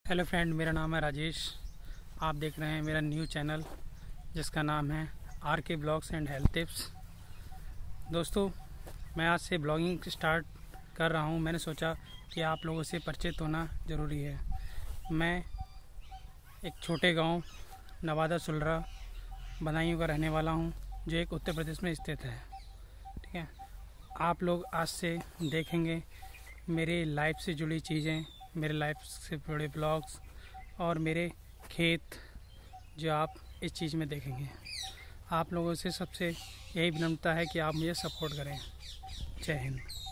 Hello friend, मेरा नाम है राजेश। आप देख रहे हैं मेरा न्यू चैनल जिसका नाम है आर के ब्लॉग्स एंड हेल्थ टिप्स। दोस्तों, मैं आज से ब्लॉगिंग स्टार्ट कर रहा हूं। मैंने सोचा कि आप लोगों से परिचित होना ज़रूरी है। मैं एक छोटे गांव नवादा सुलरा बदायूं का रहने वाला हूं, जो एक उत्तर प्रदेश में स्थित है। ठीक है, आप लोग आज से देखेंगे मेरे लाइफ से जुड़ी चीज़ें, मेरे लाइफ से जुड़े ब्लॉग्स और मेरे खेत जो आप इस चीज़ में देखेंगे। आप लोगों से सबसे यही विनम्रता है कि आप मुझे सपोर्ट करें। जय हिंद।